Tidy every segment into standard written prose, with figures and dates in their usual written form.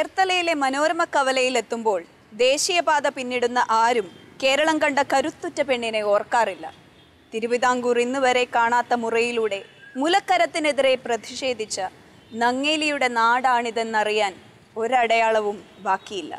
ചേർത്തലയിലെ മനോരമ കവലയിലെത്തുമ്പോൾ ദേശീയപാത പിന്നിടുന്ന ആരും കേരളം കണ്ട കരുത്തുറ്റ പെണ്ണിനെ ഓർക്കാറില്ല. തിരുവിതാംകൂർ ഇന്ന് വരെ കാണാത്ത മുറയിലൂടെ മുലക്കരത്തിനെതിരെ പ്രതിഷേധിച്ച നങ്ങേലിയുടെ നാടാണിതെന്നറിയാൻ ഒരടയാളവും ബാക്കിയില്ല.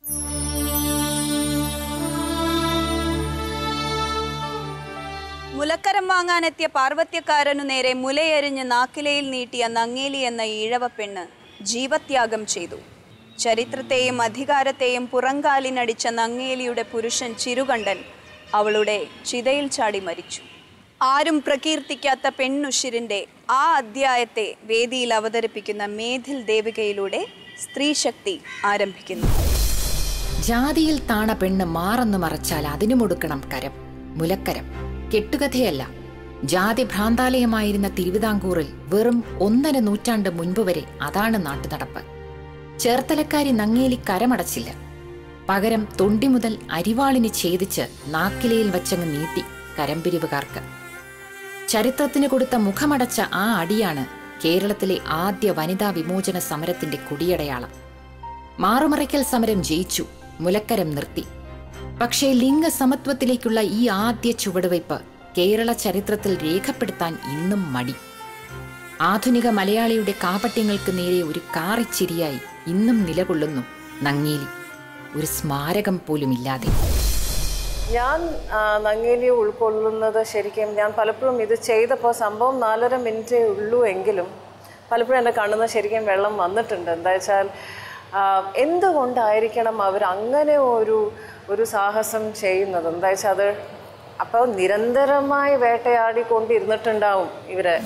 മുലക്കരം വാങ്ങാനെത്തിയ പാർവത്യക്കാരനു നേരെ മുലയെറിഞ്ഞ് നാക്കിലയിൽ നീട്ടിയ നങ്ങേലി എന്ന ഈഴവ പെണ്ണ് ജീവത്യാഗം ചെയ്തു. ചരിത്രത്തെയും അധികാരത്തെയും പുറങ്കാലിനടിച്ച നങ്ങേലിയുടെ പുരുഷൻ ചിരുകണ്ഠൻ അവളുടെ ചിതയിൽ ചാടി മരിച്ചു. ആരും പ്രകീർത്തിക്കാത്ത പെണ്ണുഷിരിൻ്റെ ആ അധ്യായത്തെ വേദിയിൽ അവതരിപ്പിക്കുന്ന മേഥിൽ ദേവികയിലൂടെ സ്ത്രീശക്തി ആരംഭിക്കുന്നു. ജാതിയിൽ താണ പെണ്ണ് മാറന്നു മറച്ചാൽ അതിനുമൊടുക്കണം കരം. മുലക്കരം കെട്ടുകഥയല്ല. ജാതി ഭ്രാന്താലയമായിരുന്ന തിരുവിതാംകൂറിൽ വെറും 1.5 നൂറ്റാണ്ട് മുൻപ് വരെ അതാണ് നാട്ടുനടപ്പ്. ചേർത്തലക്കാരി നങ്ങേലി കരമടച്ചില്ല. പകരം തൊണ്ടി മുതൽ അരിവാളിന് ഛേദിച്ച് നാക്കിലയിൽ വച്ചങ്ങ് നീട്ടി കരംപിരിവുകാർക്ക്. ചരിത്രത്തിന് കൊടുത്ത മുഖമടച്ച ആ അടിയാണ് കേരളത്തിലെ ആദ്യ വനിതാ വിമോചന സമരത്തിന്റെ കൊടിയടയാളം. മാറുമറയ്ക്കൽ സമരം ജയിച്ചു, മുലക്കരം നിർത്തി. പക്ഷേ ലിംഗസമത്വത്തിലേക്കുള്ള ഈ ആദ്യ ചുവടുവയ്പ് കേരള ചരിത്രത്തിൽ രേഖപ്പെടുത്താൻ ഇന്നും മടി. ആധുനിക മലയാളിയുടെ കാപട്യങ്ങൾക്ക് നേരെ ഒരു കാറിച്ചിരിയായി ഇന്നും നിലകൊള്ളുന്നു നങ്ങേലി, ഒരു സ്മാരകം പോലുമില്ലാതെ. ഞാൻ നങ്ങേലിയെ ഉൾക്കൊള്ളുന്നത് ശരിക്കും ഞാൻ പലപ്പോഴും ഇത് ചെയ്തപ്പോൾ സംഭവം 4.5 മിനിറ്റേ ഉള്ളൂ എങ്കിലും പലപ്പോഴും എൻ്റെ കണ്ണിന്ന് ശരിക്കും വെള്ളം വന്നിട്ടുണ്ട്. എന്താ വെച്ചാൽ എന്തുകൊണ്ടായിരിക്കണം അവർ അങ്ങനെ ഒരു സാഹസം ചെയ്യുന്നത്? എന്താ വെച്ചാൽ അത് അപ്പോൾ നിരന്തരമായി വേട്ടയാടിക്കൊണ്ടിരുന്നിട്ടുണ്ടാവും ഇവരെ.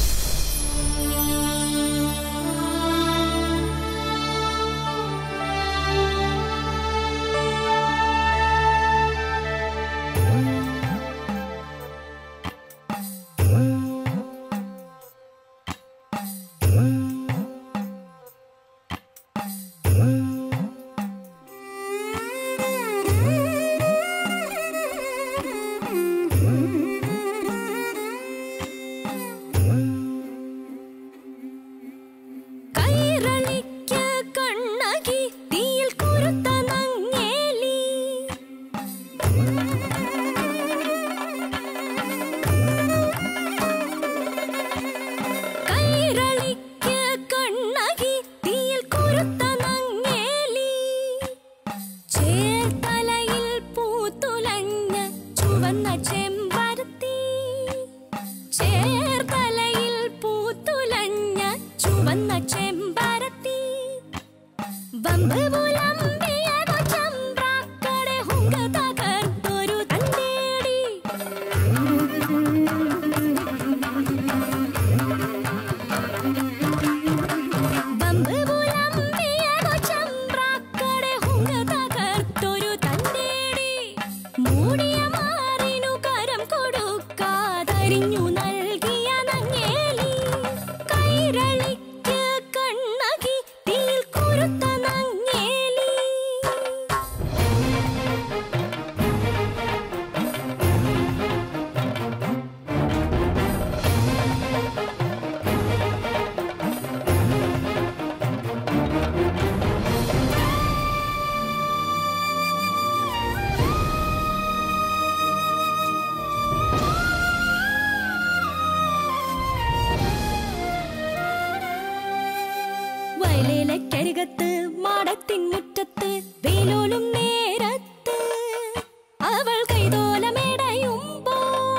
വയലേലക്കരികത്ത് മാടത്തിൻ മുറ്റത്ത് വേലോലും നേരത്ത് അവൾ കൈതോലമേടയുമ്പോൾ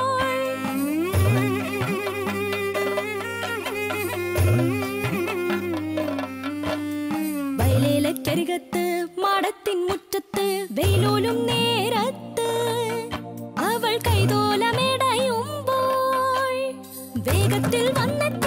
വയലേലക്കരികത്ത് മാടത്തിൻ മുറ്റത്ത് വേലോലും നേരത്ത് അവൾ കൈതോലമേടയുമ്പോൾ വേഗത്തിൽ വന്നെത്തി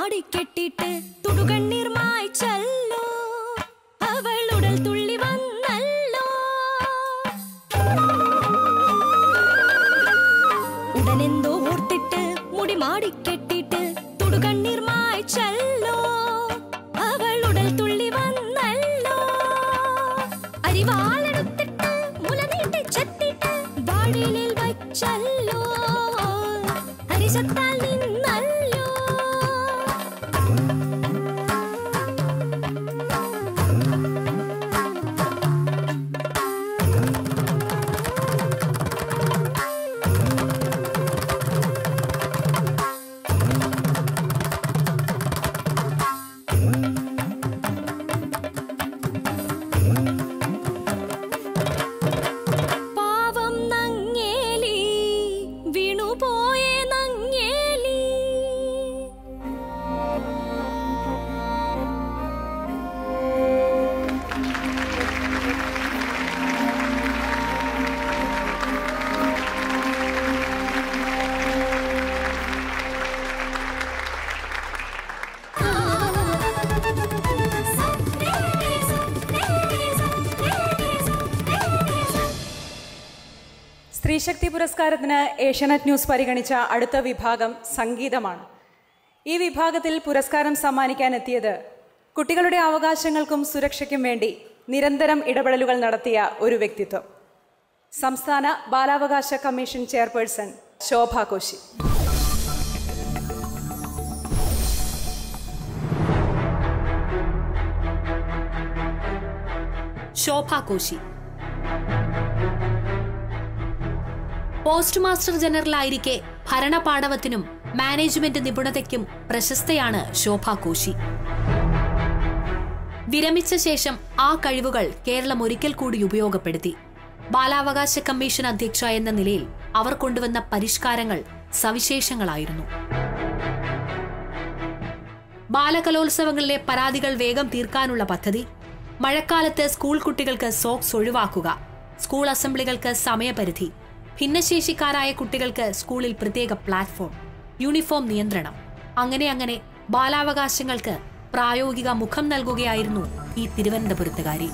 മുടിമാടി കെട്ടിട്ട് തുടുകണ്ണീർ മായ്ച്ചല്ലോ അവൾ ഉടൽ തുള്ളി വന്നല്ലോ ഉടനെന്തോ ഓർത്തിട്ട് മുടിമാടി കെട്ടിട്ട് തുടുകണ്ണീർ മായ്ച്ചല്ലോ അവൾ ഉടൽ തുള്ളി വന്നല്ലോ അരിവാളെടുത്തിട്ട് മുല നീട്ടി ചെത്തിട്ട് വാടിലിൽ വച്ചല്ലോ ഹരിശത്താൽ നിന്നല്ലോ പാവം നങ്ങേലി വീണുപോയേ നങ്ങേലി സ്ത്രീശക്തി പുരസ്കാരത്തിന് ഏഷ്യാനെറ്റ് ന്യൂസ് പരിഗണിച്ച അടുത്ത വിഭാഗം സംഗീതമാണ്. ഈ വിഭാഗത്തിൽ പുരസ്കാരം സമ്മാനിക്കാനെത്തിയത് കുട്ടികളുടെ അവകാശങ്ങൾക്കും സുരക്ഷയ്ക്കും വേണ്ടി നിരന്തരം ഇടപെടലുകൾ നടത്തിയ ഒരു വ്യക്തിത്വം, സംസ്ഥാന ബാലാവകാശ commission chairperson Shobha Koshy. Shobha Koshy post master ജനറലായിരിക്കെ ഭരണപാടവത്തിനും മാനേജ്മെന്റ് നിപുണതയ്ക്കും പ്രശസ്തയാണ് ശോഭ കോശി. വിരമിച്ച ശേഷം ആ കഴിവുകൾ കേരളം ഒരിക്കൽ കൂടി ഉപയോഗപ്പെടുത്തി. ബാലാവകാശ കമ്മീഷൻ അധ്യക്ഷ എന്ന നിലയിൽ അവർ കൊണ്ടുവന്ന പരിഷ്കാരങ്ങൾ സവിശേഷങ്ങളായിരുന്നു. ബാലകലോത്സവങ്ങളിലെ പരാതികൾ വേഗം തീർക്കാനുള്ള പദ്ധതി, മഴക്കാലത്ത് സ്കൂൾ കുട്ടികൾക്ക് സോക്സ് ഒഴിവാക്കുക, സ്കൂൾ അസംബ്ലികൾക്ക് സമയപരിധി, ഭിന്നശേഷിക്കാരായ കുട്ടികൾക്ക് സ്കൂളിൽ പ്രത്യേക പ്ലാറ്റ്ഫോം, യൂണിഫോം നിയന്ത്രണം, അങ്ങനെ ബാലാവകാശങ്ങൾക്ക് പ്രായോഗിക മുഖം നൽകുകയായിരുന്നു ഈ തിരുവനന്തപുരത്തുകാരി.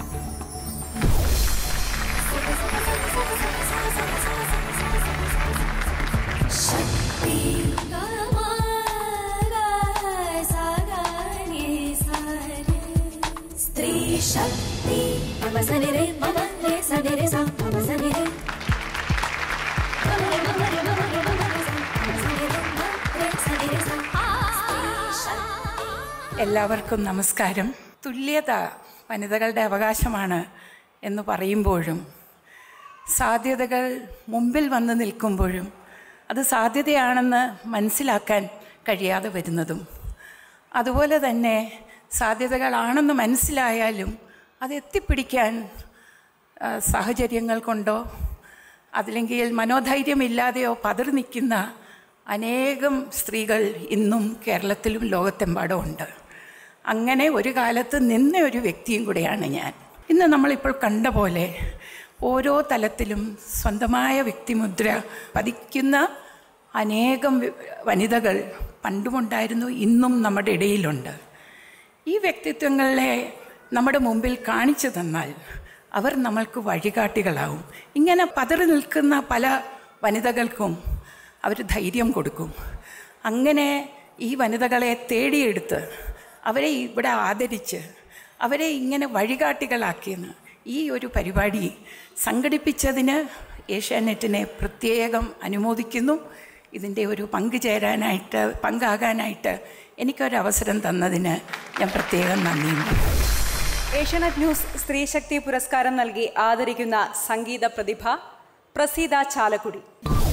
എല്ലാവർക്കും നമസ്കാരം. തുല്യത വനിതകളുടെ അവകാശമാണ് എന്ന് പറയുമ്പോഴും സാധ്യതകൾ മുമ്പിൽ വന്ന് നിൽക്കുമ്പോഴും അത് സാധ്യതയാണെന്ന് മനസ്സിലാക്കാൻ കഴിയാതെ വരുന്നതും, അതുപോലെ തന്നെ സാധ്യതകളാണെന്ന് മനസ്സിലായാലും അത് എത്തിപ്പിടിക്കാൻ സാഹചര്യങ്ങൾ കൊണ്ടോ അതില്ലെങ്കിൽ മനോധൈര്യമില്ലാതെയോ പതറി നിൽക്കുന്ന അനേകം സ്ത്രീകൾ ഇന്നും കേരളത്തിലും ലോകത്തെമ്പാടും ഉണ്ട്. അങ്ങനെ ഒരു കാലത്ത് നിന്ന ഒരു വ്യക്തിയും കൂടെയാണ് ഞാൻ. ഇന്ന് നമ്മളിപ്പോൾ കണ്ട പോലെ ഓരോ തലത്തിലും സ്വന്തമായ വ്യക്തിമുദ്ര പതിക്കുന്ന അനേകം വനിതകൾ പണ്ടുമുണ്ടായിരുന്നു, ഇന്നും നമ്മുടെ ഇടയിലുണ്ട്. ഈ വ്യക്തിത്വങ്ങളെ നമ്മുടെ മുമ്പിൽ കാണിച്ചു തന്നാൽ അവർ നമ്മൾക്ക് വഴികാട്ടികളാവും. ഇങ്ങനെ പതറി നിൽക്കുന്ന പല വനിതകൾക്കും അവർ ധൈര്യം കൊടുക്കും. അങ്ങനെ ഈ വനിതകളെ തേടിയെടുത്ത് അവരെ ഇവിടെ ആദരിച്ച് അവരെ ഇങ്ങനെ വഴികാട്ടികളാക്കിയെന്ന് ഈ ഒരു പരിപാടി സംഘടിപ്പിച്ചതിന് ഏഷ്യാനെറ്റിനെ പ്രത്യേകം അനുമോദിക്കുന്നു. ഇതിൻ്റെ ഒരു പങ്കാകാനായിട്ട് എനിക്കൊരവസരം തന്നതിന് ഞാൻ പ്രത്യേകം നന്ദിയുണ്ട്. ഏഷ്യാനെറ്റ് ന്യൂസ് സ്ത്രീശക്തി പുരസ്കാരം നൽകി ആദരിക്കുന്ന സംഗീത പ്രതിഭ പ്രസീത ചാലക്കുടി.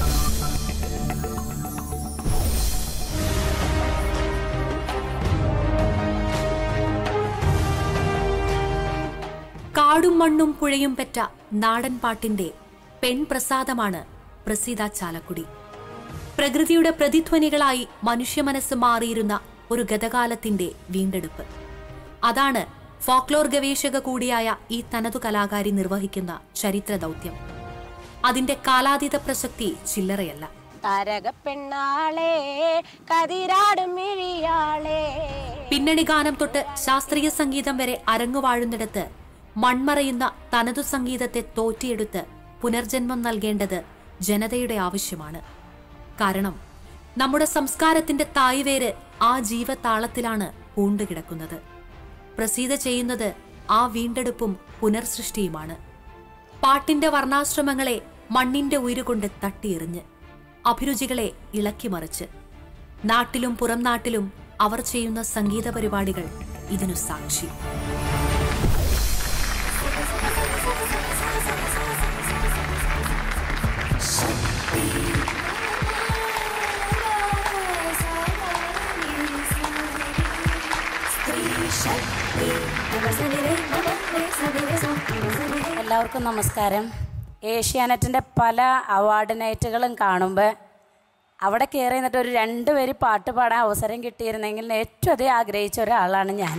കാടും മണ്ണും പുഴയും പെറ്റ നാടൻ പാട്ടിന്റെ പെൺപ്രസാദമാണ് പ്രസീത ചാലക്കുടി. പ്രകൃതിയുടെ പ്രതിധ്വനികളായി മനുഷ്യ മനസ്സ് മാറിയിരുന്ന ഒരു ഗതകാലത്തിന്റെ വീണ്ടെടുപ്പ്. അതാണ് ഫോക്ലോർ ഗവേഷക കൂടിയായ ഈ തനതു കലാകാരി നിർവഹിക്കുന്ന ചരിത്ര ദൗത്യം. അതിന്റെ കാലാതീത പ്രസക്തി ചില്ലറയല്ല. താരകപ്പെണ്ണാളെ കതിരാടും മിഴിയാളെ. പിന്നണി ഗാനം തൊട്ട് ശാസ്ത്രീയ സംഗീതം വരെ അരങ്ങുവാഴുന്നിടത്ത് മൺമറയുന്ന തനതു സംഗീതത്തെ തോറ്റിയെടുത്ത് പുനർജന്മം നൽകേണ്ടത് ജനതയുടെ ആവശ്യമാണ്. കാരണം നമ്മുടെ സംസ്കാരത്തിന്റെ തായ്വേര് ആ ജീവതാളത്തിലാണ് പൂണ്ടുകിടക്കുന്നത്. പ്രസീത ചെയ്യുന്നത് ആ വീണ്ടെടുപ്പും പുനർസൃഷ്ടിയുമാണ്. പാട്ടിന്റെ വർണ്ണാശ്രമങ്ങളെ മണ്ണിന്റെ ഉയരുകൊണ്ട് തട്ടിയെറിഞ്ഞ്, അഭിരുചികളെ ഇളക്കിമറിച്ച്, നാട്ടിലും പുറം നാട്ടിലും അവർ ചെയ്യുന്ന സംഗീത പരിപാടികൾ ഇതിനു സാക്ഷി. എല്ലാവർക്കും നമസ്കാരം. ഏഷ്യാനെറ്റിൻ്റെ പല അവാർഡ് നൈറ്റുകളും കാണുമ്പോൾ അവിടെ കയറി നിന്നിട്ട് ഒരു 2 പേര് പാട്ട് പാടാൻ അവസരം കിട്ടിയിരുന്നെങ്കിൽ ഏറ്റവും അധികം ആഗ്രഹിച്ച ഒരാളാണ് ഞാൻ.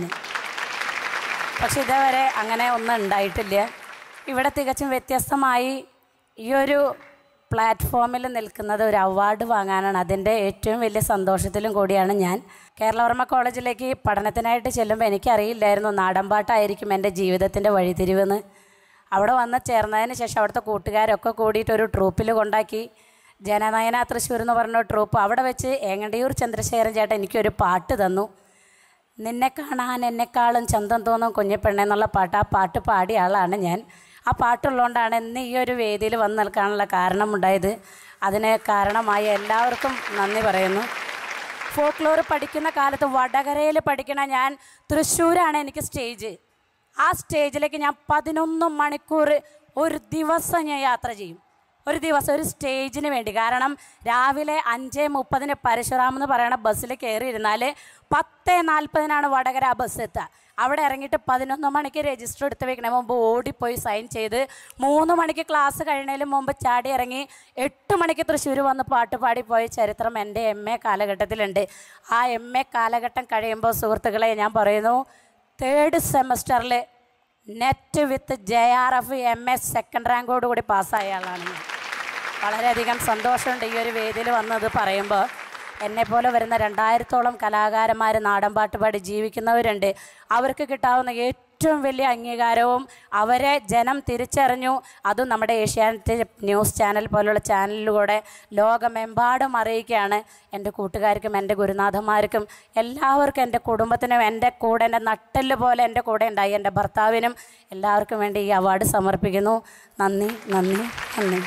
പക്ഷെ ഇതേവരെ അങ്ങനെ ഒന്നും ഉണ്ടായിട്ടില്ല. ഇവിടെ തികച്ചും വ്യത്യസ്തമായി ഈ ഒരു പ്ലാറ്റ്ഫോമിൽ നിൽക്കുന്നത് ഒരു അവാർഡ് വാങ്ങാനാണ്. അതിൻ്റെ ഏറ്റവും വലിയ സന്തോഷത്തിലും കൂടിയാണ് ഞാൻ. കേരളവർമ്മ കോളേജിലേക്ക് പഠനത്തിനായിട്ട് ചെല്ലുമ്പോൾ എനിക്കറിയില്ലായിരുന്നു നാടൻപാട്ടായിരിക്കും എൻ്റെ ജീവിതത്തിൻ്റെ വഴിത്തിരിവെന്ന്. അവിടെ വന്ന് ചേർന്നതിന് ശേഷം അവിടുത്തെ കൂട്ടുകാരൊക്കെ കൂടിയിട്ട് ഒരു ട്രൂപ്പിൽ കൊണ്ടാക്കി. ജനനയന തൃശ്ശൂർ എന്ന് പറഞ്ഞ ട്രൂപ്പ്. അവിടെ വെച്ച് ഏങ്ങണ്ടിയൂർ ചന്ദ്രശേഖരൻ ചേട്ടൻ എനിക്കൊരു പാട്ട് തന്നു. നിന്നെ കാണാൻ എന്നെക്കാളും ചന്തം തോന്നും കുഞ്ഞിപ്പെണ്ണ എന്നുള്ള പാട്ട്. ആ പാട്ട് പാടിയ ആളാണ് ഞാൻ. ആ പാട്ടുള്ളതുകൊണ്ടാണ് ഇന്ന് ഈ ഒരു വേദിയിൽ വന്ന് നിൽക്കാനുള്ള കാരണമുണ്ടായത്. അതിന് കാരണമായ എല്ലാവർക്കും നന്ദി പറയുന്നു. ഫോക്ലോർ പഠിക്കുന്ന കാലത്ത് വടകരയിൽ പഠിക്കണ ഞാൻ, തൃശ്ശൂരാണ് എനിക്ക് സ്റ്റേജ്. ആ സ്റ്റേജിലേക്ക് ഞാൻ 11 മണിക്കൂർ ഒരു ദിവസം ഞാൻ യാത്ര ചെയ്യും. ഒരു ദിവസം ഒരു സ്റ്റേജിന് വേണ്ടി. കാരണം രാവിലെ 5:30 പരശുറാം എന്ന് പറയുന്ന ബസ്സിൽ കയറിയിരുന്നാൽ 10:40 വടകര ആ ബസ് എത്തുക. അവിടെ ഇറങ്ങിയിട്ട് 11 മണിക്ക് രജിസ്റ്റർ എടുത്ത് വെക്കണതിന് മുമ്പ് ഓടിപ്പോയി സൈൻ ചെയ്ത് 3 മണിക്ക് ക്ലാസ് കഴിയുന്നതിന് മുമ്പ് ചാടി ഇറങ്ങി 8 മണിക്ക് തൃശ്ശൂർ വന്ന് പാട്ട് പാടിപ്പോയ ചരിത്രം എൻ്റെ MA കാലഘട്ടത്തിലുണ്ട്. ആ MA കാലഘട്ടം കഴിയുമ്പോൾ സുഹൃത്തുക്കളെ ഞാൻ പറയുന്നു, 3rd സെമസ്റ്ററിൽ net with JRF MA second റാങ്കോടുകൂടി പാസ്സായ ആളാണ് ഞാൻ. വളരെയധികം സന്തോഷമുണ്ട് ഈ ഒരു വേദിയിൽ വന്നത് പറയുമ്പോൾ. എന്നെപ്പോലെ വരുന്ന 2000-ഓളം കലാകാരന്മാർ നാടൻപാട്ട് പാടി ജീവിക്കുന്നവരുണ്ട്. അവർക്ക് കിട്ടാവുന്ന ഏറ്റവും വലിയ അംഗീകാരവും അവരെ ജനം തിരിച്ചറിഞ്ഞു. അതും നമ്മുടെ ഏഷ്യാനെറ്റ് ന്യൂസ് ചാനൽ പോലുള്ള ചാനലിലൂടെ ലോകമെമ്പാടും അറിയിക്കുകയാണ്. എൻ്റെ കൂട്ടുകാർക്കും എൻ്റെ ഗുരുനാഥന്മാർക്കും എല്ലാവർക്കും, എൻ്റെ കുടുംബത്തിനും, എൻ്റെ കൂടെ എൻ്റെ നട്ടെല്ല് പോലെ എൻ്റെ കൂടെ ഉണ്ടായി എൻ്റെ ഭർത്താവിനും എല്ലാവർക്കും വേണ്ടി ഈ അവാർഡ് സമർപ്പിക്കുന്നു. നന്ദി, നന്ദി, നന്ദി.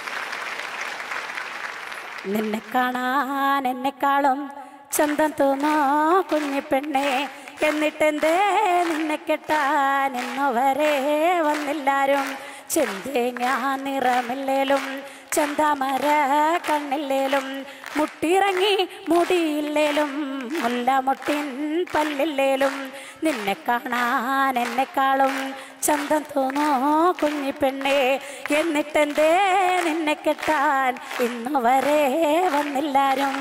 നിന്നെ കാണാൻ എന്നെക്കാളും ചന്തം തോന്നോ കുഞ്ഞിപ്പെണ്ണേ, എന്നിട്ടെന്തേ നിന്നെ കെട്ടാൻ ഇന്നുവരെ വന്നില്ലാരും. ചെന്തേങ്ങ നിറമില്ലേലും ചന്താമര കണ്ണില്ലേലും മുട്ടിറങ്ങി മുടിയില്ലേലും മുല്ലമുട്ടിൻ പല്ലില്ലേലും നിന്നെ കാണാൻ എന്നെക്കാളും ചന്തം തോന്നോ കുഞ്ഞിപ്പെണ്ണേ, എന്നിട്ടെന്തേ നിന്നെ കെട്ടാൻ ഇന്നുവരെ വന്നില്ലാരും.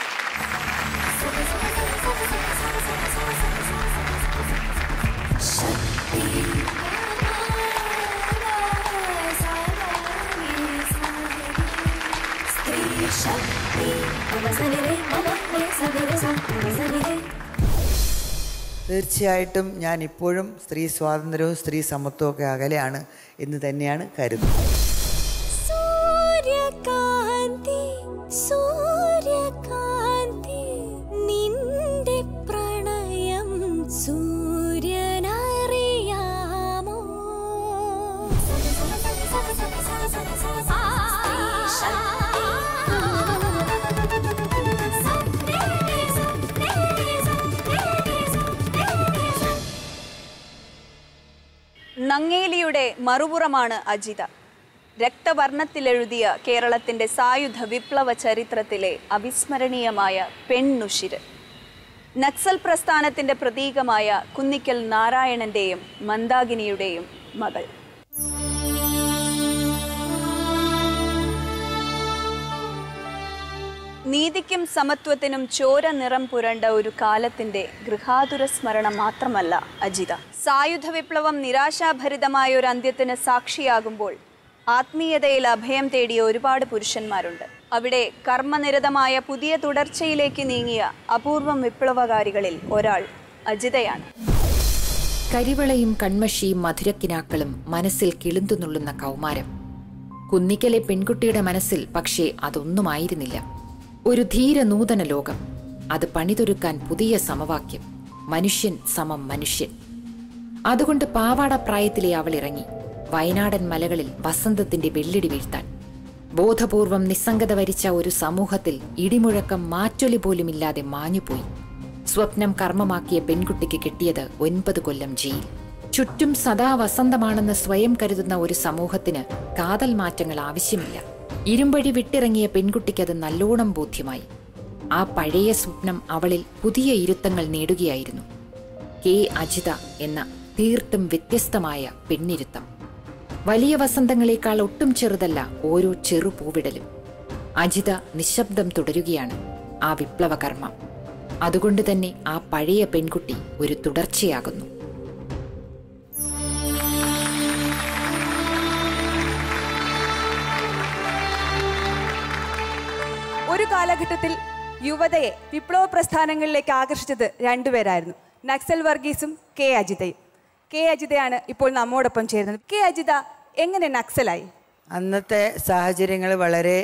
തീർച്ചയായിട്ടും ഞാൻ ഇപ്പോഴും സ്ത്രീ സ്വാതന്ത്ര്യവും സ്ത്രീ സമത്വവും ഒക്കെ അകലെയാണ് എന്ന് തന്നെയാണ് കരുതുന്നത്. സൂര്യകാന്തി സൂര്യകാന്തി നിന്റെ പ്രണയം സൂര്യനറിയാമോ? നങ്ങേലിയുടെ മറുപുറമാണ് അജിത. രക്തവർണ്ണത്തിലെഴുതിയ കേരളത്തിന്റെ സായുധ വിപ്ലവ ചരിത്രത്തിലെ അവിസ്മരണീയമായ പെണ്ണുശിര്. നക്സൽ പ്രസ്ഥാനത്തിന്റെ പ്രതീകമായ കുന്നിക്കൽ നാരായണന്റെയും മന്ദാകിനിയുടെയും മകൾ. നീതിക്കും സമത്വത്തിനും ചോര നിറം പുരണ്ട ഒരു കാലത്തിന്റെ ഗൃഹാതുര സ്മരണം മാത്രമല്ല അജിത. സായുധ വിപ്ലവം നിരാശാഭരിതമായ ഒരു അന്ത്യത്തിന് സാക്ഷിയാകുമ്പോൾ ആത്മീയതയിൽ അഭയം തേടിയ ഒരുപാട് പുരുഷന്മാരുണ്ട്. അവിടെ കർമ്മനിരതമായ പുതിയ തുടർച്ചയിലേക്ക് നീങ്ങിയ അപൂർവം വിപ്ലവകാരികളിൽ ഒരാൾ അജിതയാണ്. കരിവളയും കൺമഷിയും മധുരക്കിനാക്കളും മനസ്സിൽ കിളുന്തുന്നുള്ളുന്ന കൗമാരം. കുന്നിക്കലെ പെൺകുട്ടിയുടെ മനസ്സിൽ പക്ഷേ അതൊന്നുമായിരുന്നില്ല. ഒരു ധീര നൂതന ലോകം, അത് പണിതൊരുക്കാൻ പുതിയ സമവാക്യം, മനുഷ്യൻ സമം മനുഷ്യൻ. അതുകൊണ്ട് പാവാട പ്രായത്തിലെ അവൾ ഇറങ്ങി വയനാടൻ മലകളിൽ വസന്തത്തിന്റെ വെള്ളിടി വീഴ്ത്താൻ. ബോധപൂർവം നിസ്സംഗത വരിച്ച ഒരു സമൂഹത്തിൽ ഇടിമുഴക്കം മാറ്റൊലി പോലുമില്ലാതെ മാഞ്ഞുപോയി. സ്വപ്നം കർമ്മമാക്കിയ പെൺകുട്ടിക്ക് കിട്ടിയത് 9 കൊല്ലം ജയിൽ. ചുറ്റും സദാ വസന്തമാണെന്ന് സ്വയം കരുതുന്ന ഒരു സമൂഹത്തിന് കാതൽ മാറ്റങ്ങൾ ആവശ്യമില്ല. ഇരുമ്പഴി വിട്ടിറങ്ങിയ പെൺകുട്ടിക്കത് നല്ലോണം ബോധ്യമായി. ആ പഴയ സ്വപ്നം അവളിൽ പുതിയ ഇരുത്തങ്ങൾ നേടുകയായിരുന്നു. കെ അജിത എന്ന തീർത്തും വ്യത്യസ്തമായ പെണ്ണിരുത്തം. വലിയ വസന്തങ്ങളെക്കാൾ ഒട്ടും ചെറുതല്ല ഓരോ ചെറുപൂവിടലും. അജിത നിശബ്ദം തുടരുകയാണ് ആ വിപ്ലവകർമ്മം. അതുകൊണ്ട് തന്നെ ആ പഴയ പെൺകുട്ടി ഒരു തുടർച്ചയാകുന്നു. ഒരു കാലഘട്ടത്തിൽ യുവതയെ വിപ്ലവ പ്രസ്ഥാനങ്ങളിലേക്ക് ആകർഷിച്ചത് രണ്ടുപേരായിരുന്നു, നക്സൽ വർഗീസും കെ അജിതയും. കെ അജിതയാണ് ഇപ്പോൾ നമ്മോടൊപ്പം ചേരുന്നത്. കെ അജിത എങ്ങനെ നക്സലായി? അന്നത്തെ സാഹചര്യങ്ങൾ വളരെ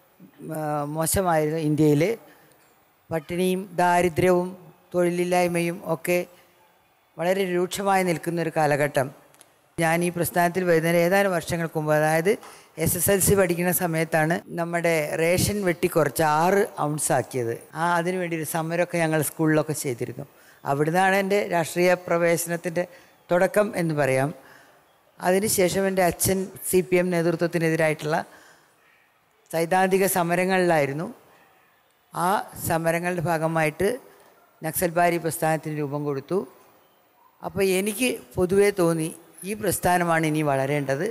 മോശമായിരുന്നു. ഇന്ത്യയിൽ പട്ടിണിയും ദാരിദ്ര്യവും തൊഴിലില്ലായ്മയും ഒക്കെ വളരെ രൂക്ഷമായി നിൽക്കുന്നൊരു കാലഘട്ടം. ഞാൻ ഈ പ്രസ്ഥാനത്തിൽ വരുന്നതിന് ഏതാനും വർഷങ്ങൾക്ക് മുമ്പ്, അതായത് SSLC പഠിക്കുന്ന സമയത്താണ് നമ്മുടെ റേഷൻ വെട്ടിക്കുറച്ച് 6 ഔൺസ് ആക്കിയത്. അതിനുവേണ്ടി ഒരു സമരമൊക്കെ ഞങ്ങൾ സ്കൂളിലൊക്കെ ചെയ്തിരുന്നു. അവിടുന്നാണ് എൻ്റെ രാഷ്ട്രീയ പ്രവേശനത്തിൻ്റെ തുടക്കം എന്ന് പറയാം. അതിനുശേഷം എൻ്റെ അച്ഛൻ CPM നേതൃത്വത്തിനെതിരായിട്ടുള്ള സൈദ്ധാന്തിക സമരങ്ങളിലായിരുന്നു. ആ സമരങ്ങളുടെ ഭാഗമായിട്ട് നക്സൽബാരി പ്രസ്ഥാനത്തിന് രൂപം കൊടുത്തു. അപ്പോൾ എനിക്ക് പൊതുവേ തോന്നി ഈ പ്രസ്ഥാനമാണ് ഇനി വളരേണ്ടത്.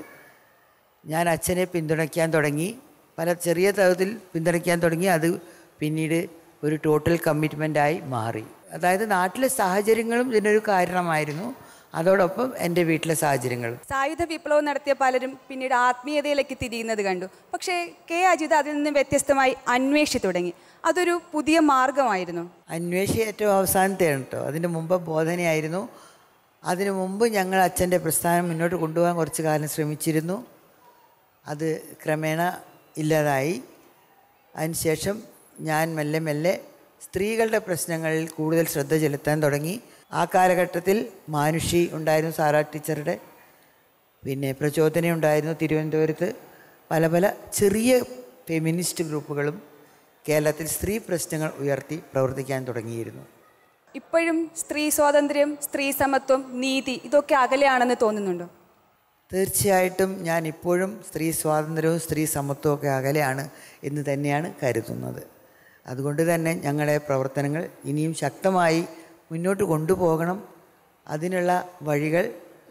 ഞാൻ അച്ഛനെ പിന്തുണയ്ക്കാൻ തുടങ്ങി, പല ചെറിയ തലത്തിൽ പിന്തുണയ്ക്കാൻ തുടങ്ങി. അത് പിന്നീട് ഒരു ടോട്ടൽ കമ്മിറ്റ്മെൻറ്റായി മാറി. അതായത് നാട്ടിലെ സാഹചര്യങ്ങളും ഇതിനൊരു കാരണമായിരുന്നു, അതോടൊപ്പം എൻ്റെ വീട്ടിലെ സാഹചര്യങ്ങളും. സായുധ വിപ്ലവം നടത്തിയ പലരും പിന്നീട് ആത്മീയതയിലേക്ക് തിരിയുന്നത് കണ്ടു. പക്ഷേ കെ അജിത അതിൽ നിന്ന് വ്യത്യസ്തമായി അന്വേഷിച്ചു തുടങ്ങി. അതൊരു പുതിയ മാർഗമായിരുന്നു. അന്വേഷി ഏറ്റവും അവസാനത്തെയാണ് കേട്ടോ. അതിന് മുമ്പ് ബോധനയായിരുന്നു. അതിനു മുമ്പ് ഞങ്ങൾ അച്ഛൻ്റെ പ്രസ്ഥാനം മുന്നോട്ട് കൊണ്ടുപോകാൻ കുറച്ച് കാലം ശ്രമിച്ചിരുന്നു. അത് ക്രമേണ ഇല്ലാതായി. അതിനുശേഷം ഞാൻ മെല്ലെ മെല്ലെ സ്ത്രീകളുടെ പ്രശ്നങ്ങളിൽ കൂടുതൽ ശ്രദ്ധ ചെലുത്താൻ തുടങ്ങി. ആ കാലഘട്ടത്തിൽ മാനുഷി ഉണ്ടായിരുന്നു, സാറാ ടീച്ചറുടെ, പിന്നെ പ്രചോദന ഉണ്ടായിരുന്നു. തിരുവനന്തപുരത്ത് പല പല ചെറിയ ഫെമിനിസ്റ്റ് ഗ്രൂപ്പുകളും കേരളത്തിൽ സ്ത്രീ പ്രശ്നങ്ങൾ ഉയർത്തി പ്രവർത്തിക്കാൻ തുടങ്ങിയിരുന്നു. ഇപ്പോഴും സ്ത്രീ സ്വാതന്ത്ര്യം, സ്ത്രീ സമത്വം, നീതി ഇതൊക്കെ അകലെയാണെന്ന് തോന്നുന്നുണ്ടോ? തീർച്ചയായിട്ടും ഞാൻ ഇപ്പോഴും സ്ത്രീ സ്വാതന്ത്ര്യവും സ്ത്രീ സമത്വവും ഒക്കെ അകലെയാണ് എന്ന് തന്നെയാണ് കരുതുന്നത്. അതുകൊണ്ട് തന്നെ ഞങ്ങളുടെ പ്രവർത്തനങ്ങൾ ഇനിയും ശക്തമായി മുന്നോട്ട് കൊണ്ടുപോകണം. അതിനുള്ള വഴികൾ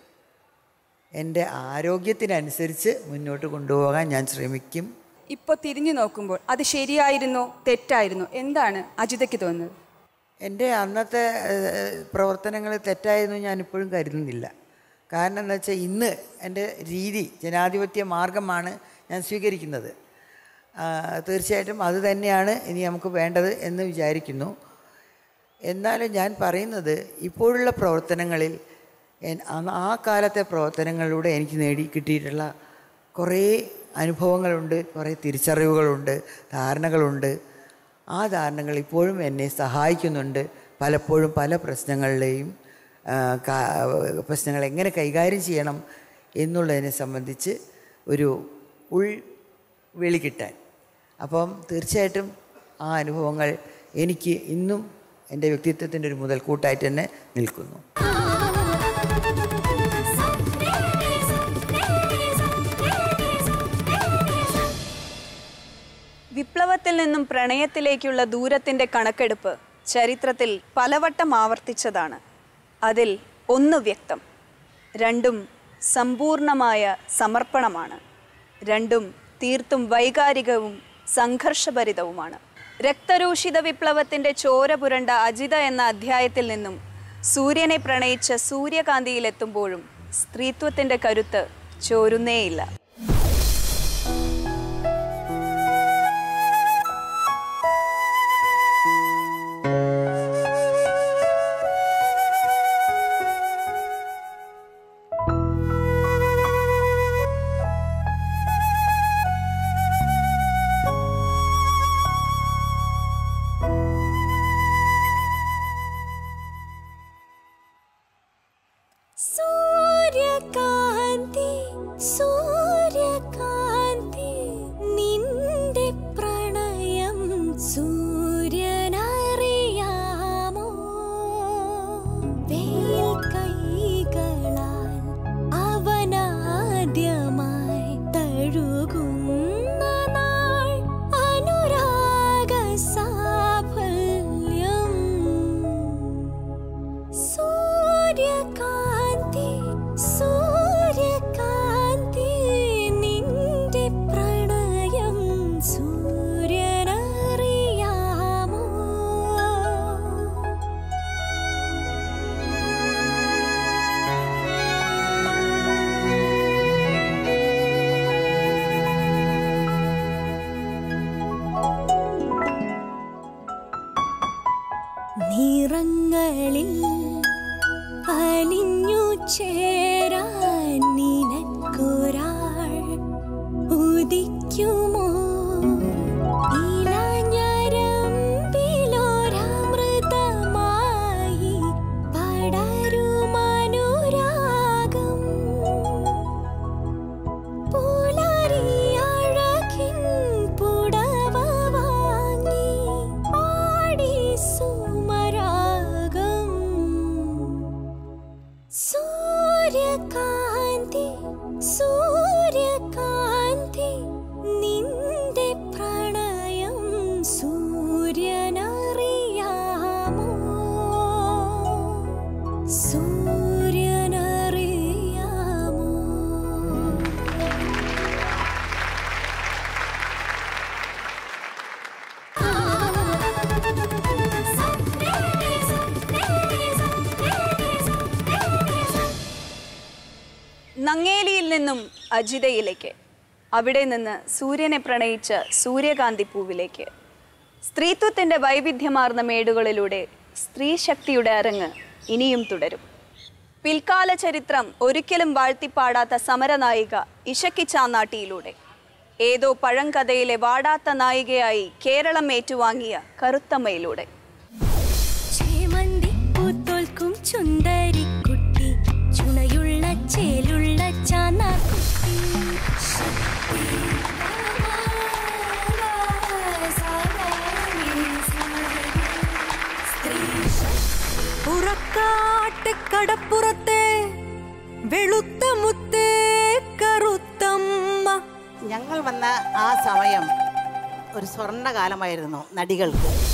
എൻ്റെ ആരോഗ്യത്തിനനുസരിച്ച് മുന്നോട്ട് കൊണ്ടുപോകാൻ ഞാൻ ശ്രമിക്കും. ഇപ്പോൾ തിരിഞ്ഞു നോക്കുമ്പോൾ അത് ശരിയായിരുന്നോ തെറ്റായിരുന്നോ, എന്താണ് അജിതയ്ക്ക് തോന്നുന്നത്? എൻ്റെ അന്നത്തെ പ്രവർത്തനങ്ങൾ തെറ്റായെന്ന് ഞാനിപ്പോഴും കരുതുന്നില്ല. കാരണം എന്താ വെച്ചാൽ ഇന്ന് എൻ്റെ രീതി ജനാധിപത്യ മാർഗമാണ് ഞാൻ സ്വീകരിക്കുന്നത്. തീർച്ചയായിട്ടും അത് തന്നെയാണ് ഇനി നമുക്ക് വേണ്ടത് എന്ന് വിചാരിക്കുന്നു. എന്നാലും ഞാൻ പറയുന്നത് ഇപ്പോഴുള്ള പ്രവർത്തനങ്ങളിൽ ആ കാലത്തെ പ്രവർത്തനങ്ങളിലൂടെ എനിക്ക് കിട്ടിയിട്ടുള്ള കുറേ അനുഭവങ്ങളുണ്ട്, കുറേ തിരിച്ചറിവുകളുണ്ട്, ധാരണകളുണ്ട്. ആ ധാരണകൾ ഇപ്പോഴും എന്നെ സഹായിക്കുന്നുണ്ട്. പലപ്പോഴും പല പ്രശ്നങ്ങളിലെയും പ്രശ്നങ്ങൾ എങ്ങനെ കൈകാര്യം ചെയ്യണം എന്നുള്ളതിനെ സംബന്ധിച്ച് ഒരു ഉൾവിളി കിട്ടാൻ. അപ്പം തീർച്ചയായിട്ടും ആ അനുഭവങ്ങൾ എനിക്ക് ഇന്നും എൻ്റെ വ്യക്തിത്വത്തിൻ്റെ ഒരു മുതൽക്കൂട്ടായിട്ട് തന്നെ നിൽക്കുന്നു. വിപ്ലവത്തിൽ നിന്നും പ്രണയത്തിലേക്കുള്ള ദൂരത്തിൻ്റെ കണക്കെടുപ്പ് ചരിത്രത്തിൽ പലവട്ടം ആവർത്തിച്ചതാണ്. അതിൽ ഒന്ന് വ്യക്തം, രണ്ടും സമ്പൂർണമായ സമർപ്പണമാണ്. രണ്ടും തീർത്തും വൈകാരികവും സംഘർഷഭരിതവുമാണ്. രക്തരൂഷിത വിപ്ലവത്തിൻ്റെ ചോര പുരണ്ട അജിത എന്ന അധ്യായത്തിൽ നിന്നും സൂര്യനെ പ്രണയിച്ച സൂര്യകാന്തിയിലെത്തുമ്പോഴും സ്ത്രീത്വത്തിൻ്റെ കരുത്ത് ചോരുന്നേയില്ല. അജിതയിൽ നിന്നും അജിതയിലേക്ക്, അവിടെ നിന്ന് സൂര്യനെ പ്രണയിച്ച സൂര്യകാന്തി പൂവിലേക്ക്, സ്ത്രീത്വത്തിൻ്റെ വൈവിധ്യമാർന്ന മേടുകളിലൂടെ സ്ത്രീശക്തിയുടെ അരങ്ങ് ഇനിയും തുടരും. പിൽക്കാല ചരിത്രം ഒരിക്കലും വാഴ്ത്തിപ്പാടാത്ത സമരനായിക ഇശക്കി ചാന്നാട്ടിയിലൂടെ, ഏതോ പഴങ്കഥയിലെ വാടാത്ത നായികയായി കേരളം ഏറ്റുവാങ്ങിയ കറുത്തമ്മയിലൂടെ. ചേമന്തിപ്പൂത്തോൽക്കും ചുന്ദരിക്കുട്ടി, ചുണയുള്ള ചേലുള്ള ചാന്നാർക്കുട്ടി, പുറക്കാട്ട് കടപ്പുറത്തെ വെളുത്ത മുത്തേ കറുത്തമ്മ. ഞങ്ങൾ വന്ന ആ സമയം ഒരു സ്വർണ്ണകാലമായിരുന്നു നടികൾക്ക്.